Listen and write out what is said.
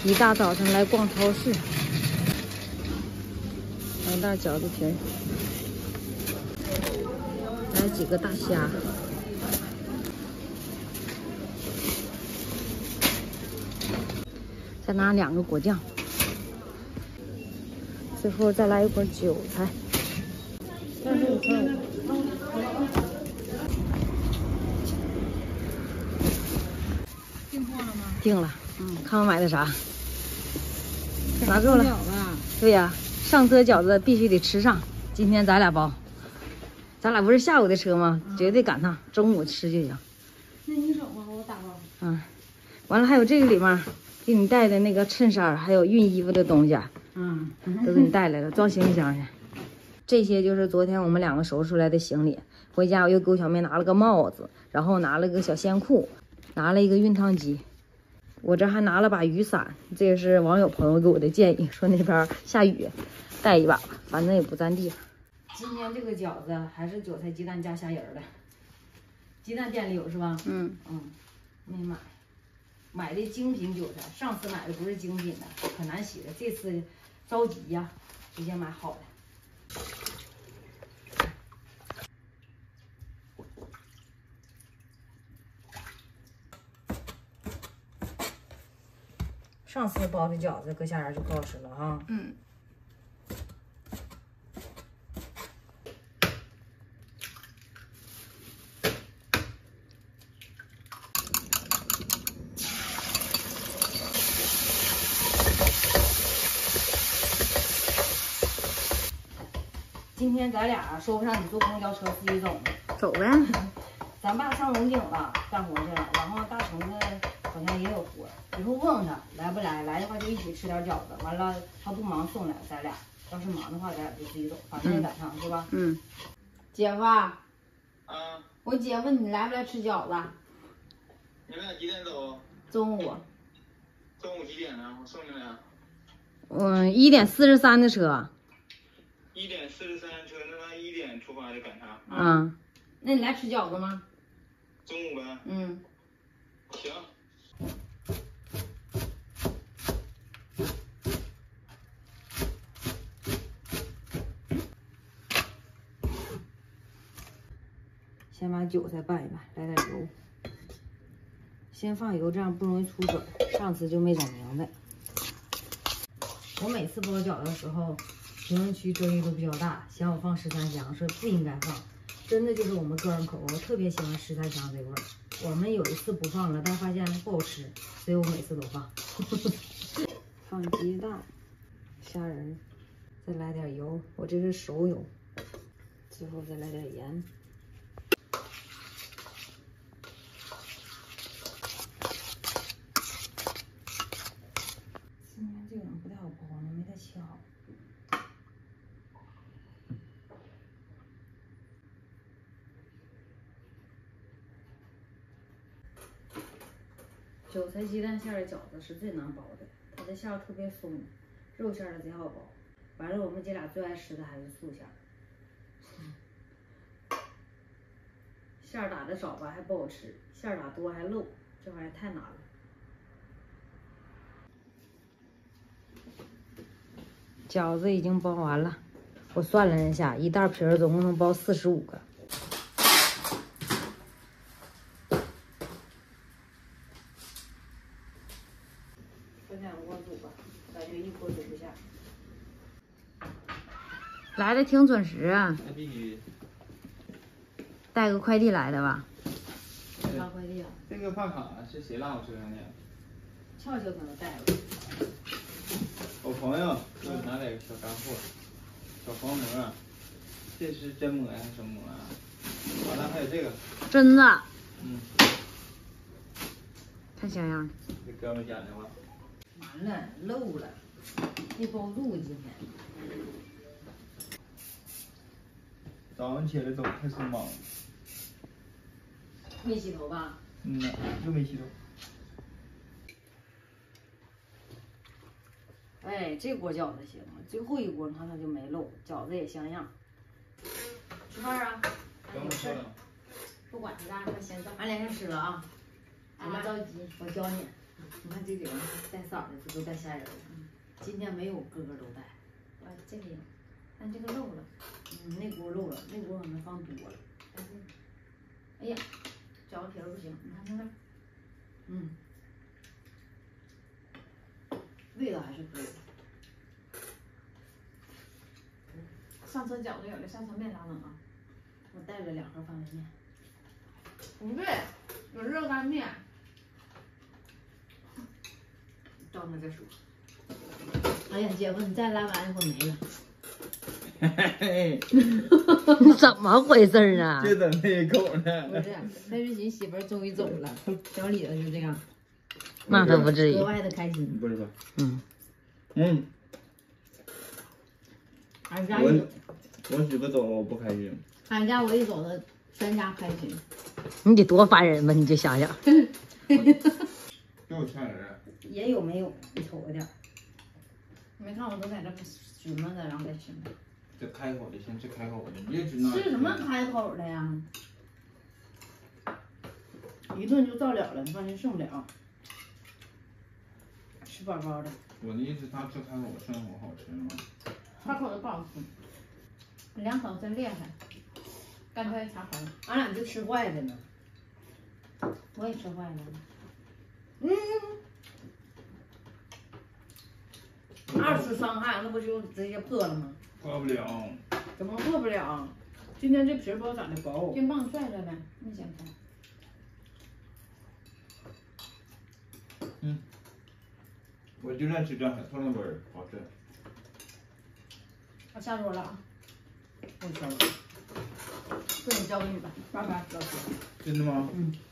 一大早上来逛超市，2袋饺子皮儿，来几个大虾，再拿2个果酱，最后再来一捆韭菜。 订货了吗？ 定了，看我买的啥？拿够了。对呀，上车饺子必须得吃上。今天咱俩包，咱俩不是下午的车吗？绝对赶上，中午吃就行。 那你手吗？我打包。 完了还有这个里面给你带的那个衬衫，还有熨衣服的东西，都给你带来了，装行李箱去。这些就是昨天我们2个收拾出来的行李。回家我又给我小妹拿了个帽子，然后拿了个小线裤，拿了一个熨烫机。我这还拿了把雨伞，这个是网友朋友给我的建议，说那边下雨，带一把吧，反正也不占地方。今天这个饺子还是韭菜鸡蛋加虾仁的，鸡蛋店里有是吧？没买，买的精品韭菜，上次买的不是精品的，可难洗了，这次着急呀，直接买好的。上次包的饺子搁虾仁就不好吃了哈。今天咱俩说不上你坐公交车自己走呢， 走呗。 咱爸上龙井了，干活去了，然后大橙子好像也有活，以后问问他来不来，来的话就一起吃点饺子，完了他不忙送来咱俩，要是忙的话咱俩就自己走，反正也赶上是吧？姐夫我姐问你来不来吃饺子？ 你们俩几点走？ 中午。 中午几点呢？我送你俩。 1点43的车。 1点43车，那他1点出发就赶上。 那你来吃饺子吗？ 中午呗。行。 先把韭菜拌一拌，来点油。先放油，这样不容易出水。上次就没整明白。我每次包饺子的时候，评论区争议都比较大，嫌我放13香，说不应该放。真的就是我们个人口味，我特别喜欢13香这味儿。我们有一次不放了，但发现不好吃，所以我每次都放。放鸡蛋、虾仁，再来点油，我这是熟油。最后再来点盐。今天这个人不太好包呢，没太切好。韭菜鸡蛋馅的饺子是最难包的，它的馅特别松，肉馅的贼好包。完了，我们姐俩最爱吃的还是素馅。馅打的少吧还不好吃，馅打多还漏，这玩意儿太难了。饺子已经包完了，我算了一下，一袋皮儿总共能包45个。分2锅煮吧，感觉一锅煮不下。来的挺准时啊！ 那必须。 带个快递来的吧？发快递啊？ 这个饭卡是谁拉我车上的？ 俏俏可能带了。 我朋友给我拿点小干货，小黄馍，这是真馍还是什么馍啊？完了还有这个真的。太像样了。 这哥们讲的话。 完了，漏了，没包住今天。 早上起来走太匆忙了。 没洗头吧？ 又没洗头。 哎，这锅饺子行，最后一锅你看它就没漏，饺子也像样。吃饭啊？ 等我吃了。 不管他干，他先走。俺连着吃了啊！别着急，我教你。 你看这里边带色儿的，这都带虾仁的。今天没有个个都带。哎，这个有，但这个漏了。那锅漏了，那锅可能放多了。哎呀，饺子皮儿不行，你看看那。味道还是可以。 上车饺子有了，下车面咋整啊？ 我带了2盒方便面。 不对，有热干面。 到那再说。哎呀，姐夫，你再拉完一会儿没了。你怎么回事啊？ 就等那一口呢。 不是，那是寻媳妇儿终于走了，小李子就这样。 那可不至于。格外的开心。 不是吧？ 俺家我媳妇走了，我不开心。 俺家我一走了，全家开心。你得多烦人吧？你就想想。 就吓人。 也有没有？你瞅着点。没看我都在这询问的，然后再吃。 这开口的，先吃开口的，别吃那。 吃什么开口的呀？一顿就到了了，你放心剩不了。吃饱饱的。 我的意思，他吃开口生活好吃吗？ 开口的不好吃，2口真厉害，干脆茶口。 俺俩就吃坏的呢。我也吃坏了。2次伤害，那不就直接破了吗？ 破不了。 怎么破不了？今天这皮儿不知道咋的薄。 冰棒拽着呗，没想开。 我就爱吃这海豚的味儿，好吃。 我下桌了啊！ 我吃了。这你交给你吧， 拜拜， 老师。 真的吗？